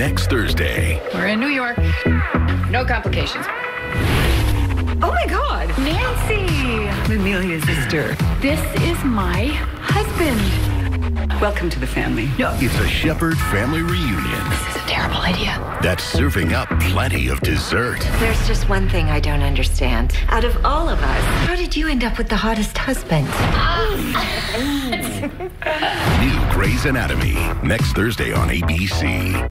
next Thursday. We're in New York. No complications. Oh my God, Nancy! Amelia's sister. This is my husband. Welcome to the family. No, It's a Shepherd family reunion this is a terrible idea. that's serving up plenty of dessert. There's just one thing I don't understand. Out of all of us, how did you end up with the hottest husband? New Grey's Anatomy, next Thursday on ABC.